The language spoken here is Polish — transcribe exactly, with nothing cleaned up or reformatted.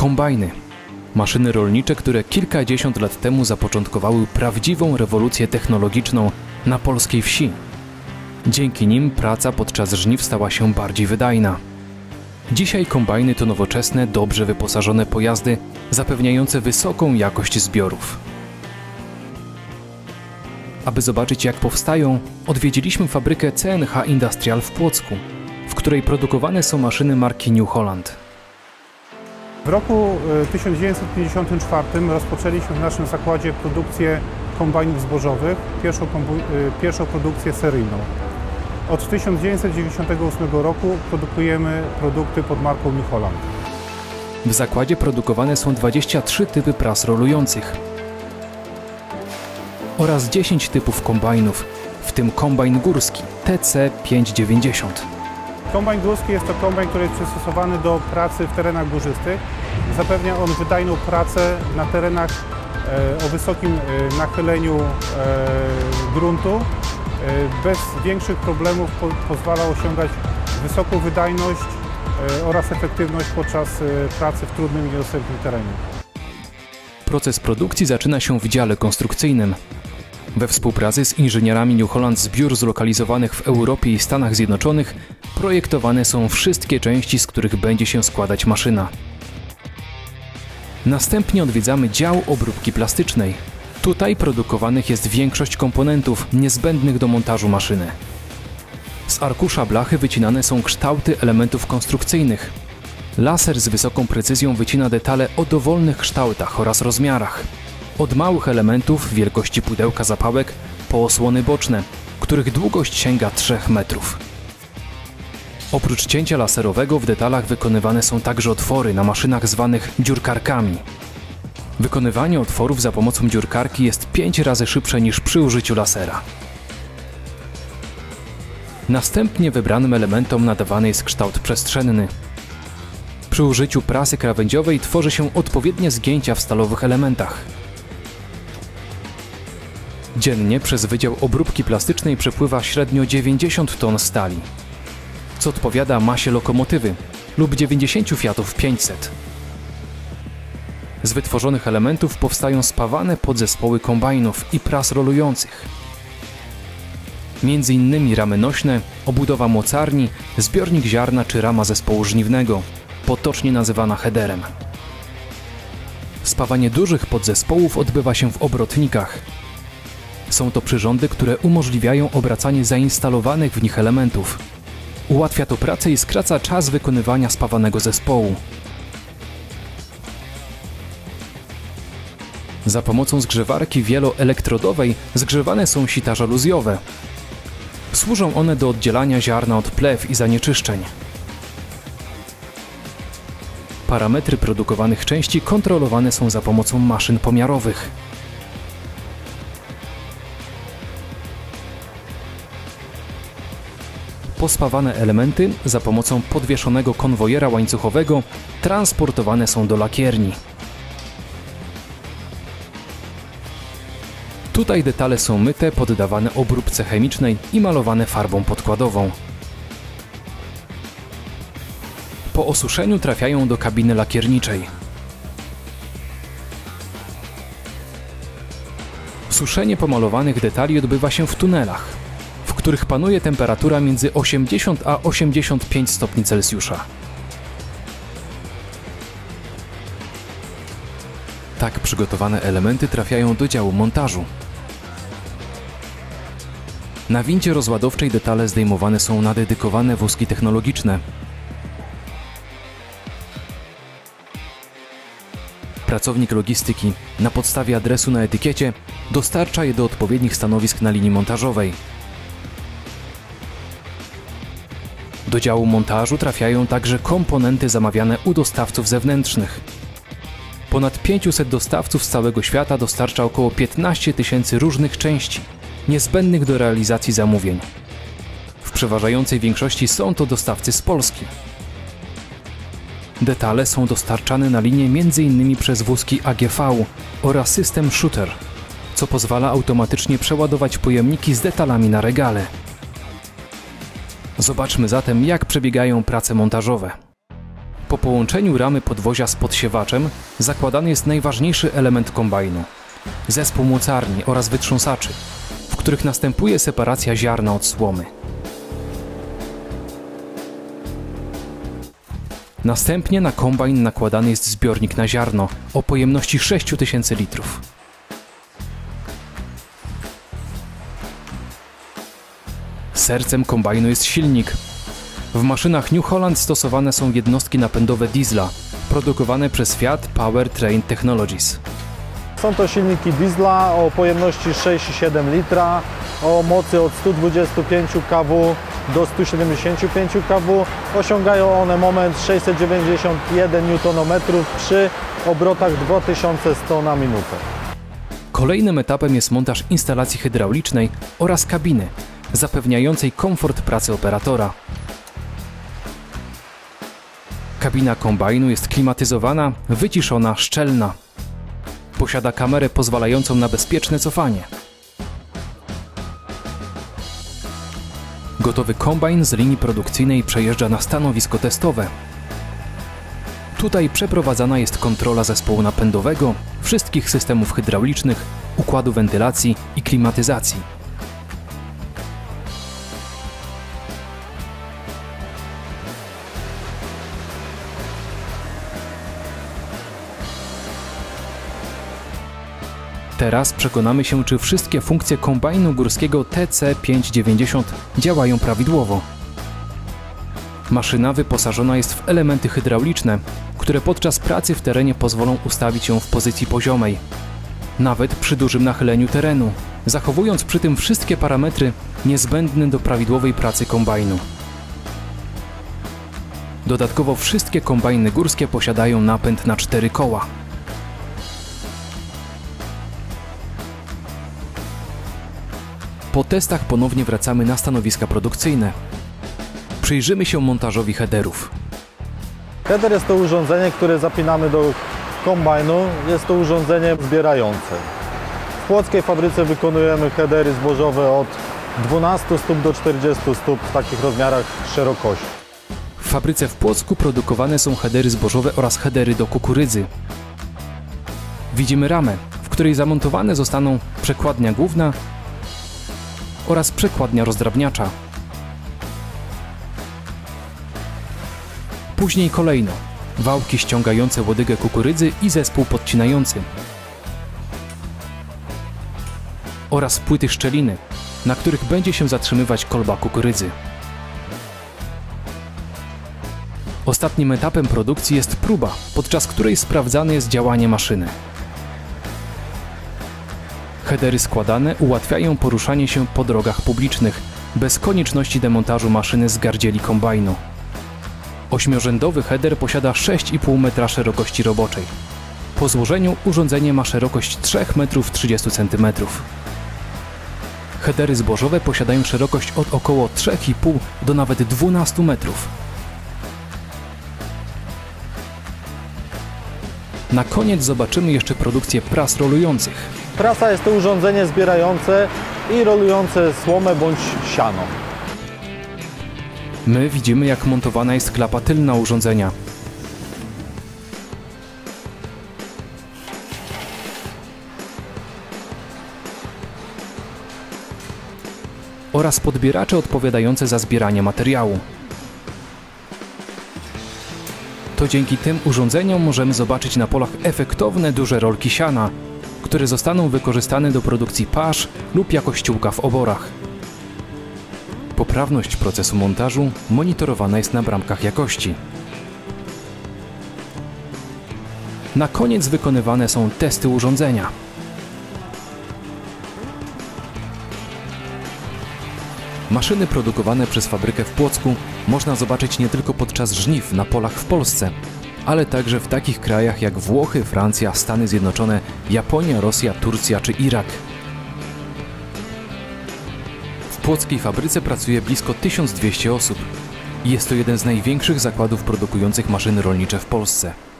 kombajny. Maszyny rolnicze, które kilkadziesiąt lat temu zapoczątkowały prawdziwą rewolucję technologiczną na polskiej wsi. Dzięki nim praca podczas żniw stała się bardziej wydajna. Dzisiaj kombajny to nowoczesne, dobrze wyposażone pojazdy zapewniające wysoką jakość zbiorów. Aby zobaczyć, jak powstają, odwiedziliśmy fabrykę C N H Industrial w Płocku, w której produkowane są maszyny marki New Holland. W roku tysiąc dziewięćset pięćdziesiątym czwartym rozpoczęliśmy w naszym zakładzie produkcję kombajnów zbożowych, pierwszą, pierwszą produkcję seryjną. Od tysiąc dziewięćset dziewięćdziesiątego ósmego roku produkujemy produkty pod marką New Holland. W zakładzie produkowane są dwadzieścia trzy typy pras rolujących oraz dziesięć typów kombajnów, w tym kombajn górski T C pięćset dziewięćdziesiąt. Kombajn górski jest to kombajn, który jest przystosowany do pracy w terenach górzystych. Zapewnia on wydajną pracę na terenach e, o wysokim e, nachyleniu e, gruntu. E, bez większych problemów po, pozwala osiągać wysoką wydajność e, oraz efektywność podczas e, pracy w trudnym i niedostępnym terenie. Proces produkcji zaczyna się w dziale konstrukcyjnym. We współpracy z inżynierami New Holland z biur zlokalizowanych w Europie i Stanach Zjednoczonych projektowane są wszystkie części, z których będzie się składać maszyna. Następnie odwiedzamy dział obróbki plastycznej. Tutaj produkowanych jest większość komponentów niezbędnych do montażu maszyny. Z arkusza blachy wycinane są kształty elementów konstrukcyjnych. Laser z wysoką precyzją wycina detale o dowolnych kształtach oraz rozmiarach. Od małych elementów wielkości pudełka zapałek po osłony boczne, których długość sięga trzech metrów. Oprócz cięcia laserowego w detalach wykonywane są także otwory na maszynach zwanych dziurkarkami. Wykonywanie otworów za pomocą dziurkarki jest pięć razy szybsze niż przy użyciu lasera. Następnie wybranym elementom nadawany jest kształt przestrzenny. Przy użyciu prasy krawędziowej tworzy się odpowiednie zgięcia w stalowych elementach. Dziennie przez Wydział Obróbki Plastycznej przepływa średnio dziewięćdziesiąt ton stali, co odpowiada masie lokomotywy lub dziewięćdziesięciu Fiatów pięćset. Z wytworzonych elementów powstają spawane podzespoły kombajnów i pras rolujących. Między innymi ramy nośne, obudowa mocarni, zbiornik ziarna czy rama zespołu żniwnego, potocznie nazywana headerem. Spawanie dużych podzespołów odbywa się w obrotnikach. Są to przyrządy, które umożliwiają obracanie zainstalowanych w nich elementów. Ułatwia to pracę i skraca czas wykonywania spawanego zespołu. Za pomocą zgrzewarki wieloelektrodowej zgrzewane są sita żaluzjowe. Służą one do oddzielania ziarna od plew i zanieczyszczeń. Parametry produkowanych części kontrolowane są za pomocą maszyn pomiarowych. Pospawane elementy za pomocą podwieszonego konwojera łańcuchowego transportowane są do lakierni. Tutaj detale są myte, poddawane obróbce chemicznej i malowane farbą podkładową. Po osuszeniu trafiają do kabiny lakierniczej. Suszenie pomalowanych detali odbywa się w tunelach, w których panuje temperatura między osiemdziesiąt a osiemdziesiąt pięć stopni Celsjusza. Tak przygotowane elementy trafiają do działu montażu. Na windzie rozładowczej detale zdejmowane są na dedykowane wózki technologiczne. Pracownik logistyki na podstawie adresu na etykiecie dostarcza je do odpowiednich stanowisk na linii montażowej. Do działu montażu trafiają także komponenty zamawiane u dostawców zewnętrznych. Ponad pięciuset dostawców z całego świata dostarcza około piętnaście tysięcy różnych części, niezbędnych do realizacji zamówień. W przeważającej większości są to dostawcy z Polski. Detale są dostarczane na linię między innymi przez wózki A G V oraz system Shooter, co pozwala automatycznie przeładować pojemniki z detalami na regale. Zobaczmy zatem, jak przebiegają prace montażowe. Po połączeniu ramy podwozia z podsiewaczem zakładany jest najważniejszy element kombajnu – zespół mocarni oraz wytrząsaczy, w których następuje separacja ziarna od słomy. Następnie na kombajn nakładany jest zbiornik na ziarno o pojemności sześć tysięcy litrów. Sercem kombajnu jest silnik. W maszynach New Holland stosowane są jednostki napędowe diesla, produkowane przez Fiat Powertrain Technologies. Są to silniki diesla o pojemności sześć przecinek siedem litra, o mocy od stu dwudziestu pięciu kW do stu siedemdziesięciu pięciu kW. Osiągają one moment sześćset dziewięćdziesiąt jeden niutonometrów przy obrotach dwa tysiące sto na minutę. Kolejnym etapem jest montaż instalacji hydraulicznej oraz kabiny, zapewniającej komfort pracy operatora. Kabina kombajnu jest klimatyzowana, wyciszona, szczelna. Posiada kamerę pozwalającą na bezpieczne cofanie. Gotowy kombajn z linii produkcyjnej przejeżdża na stanowisko testowe. Tutaj przeprowadzana jest kontrola zespołu napędowego, wszystkich systemów hydraulicznych, układu wentylacji i klimatyzacji. Teraz przekonamy się, czy wszystkie funkcje kombajnu górskiego T C pięćset dziewięćdziesiąt działają prawidłowo. Maszyna wyposażona jest w elementy hydrauliczne, które podczas pracy w terenie pozwolą ustawić ją w pozycji poziomej, nawet przy dużym nachyleniu terenu, zachowując przy tym wszystkie parametry niezbędne do prawidłowej pracy kombajnu. Dodatkowo wszystkie kombajny górskie posiadają napęd na cztery koła. Po testach ponownie wracamy na stanowiska produkcyjne. Przyjrzymy się montażowi headerów. Header jest to urządzenie, które zapinamy do kombajnu. Jest to urządzenie zbierające. W płockiej fabryce wykonujemy headery zbożowe od dwunastu stóp do czterdziestu stóp w takich rozmiarach szerokości. W fabryce w Płocku produkowane są headery zbożowe oraz headery do kukurydzy. Widzimy ramę, w której zamontowane zostaną przekładnia główna oraz przekładnia rozdrabniacza. Później kolejno wałki ściągające łodygę kukurydzy i zespół podcinający oraz płyty szczeliny, na których będzie się zatrzymywać kolba kukurydzy. Ostatnim etapem produkcji jest próba, podczas której sprawdzane jest działanie maszyny. Headery składane ułatwiają poruszanie się po drogach publicznych, bez konieczności demontażu maszyny z gardzieli kombajnu. Ośmiorzędowy header posiada sześć i pół metra szerokości roboczej. Po złożeniu urządzenie ma szerokość trzy metry trzydzieści centymetrów. Headery zbożowe posiadają szerokość od około trzy i pół do nawet dwunastu metrów. Na koniec zobaczymy jeszcze produkcję pras rolujących. Prasa jest to urządzenie zbierające i rolujące słomę bądź siano. My widzimy, jak montowana jest klapa tylna urządzenia. Oraz podbieracze odpowiadające za zbieranie materiału. To dzięki tym urządzeniom możemy zobaczyć na polach efektowne duże rolki siana, które zostaną wykorzystane do produkcji pasz lub jako ściółka w oborach. Poprawność procesu montażu monitorowana jest na bramkach jakości. Na koniec wykonywane są testy urządzenia. Maszyny produkowane przez fabrykę w Płocku można zobaczyć nie tylko podczas żniw na polach w Polsce, ale także w takich krajach jak Włochy, Francja, Stany Zjednoczone, Japonia, Rosja, Turcja czy Irak. W płockiej fabryce pracuje blisko tysiąc dwieście osób i jest to jeden z największych zakładów produkujących maszyny rolnicze w Polsce.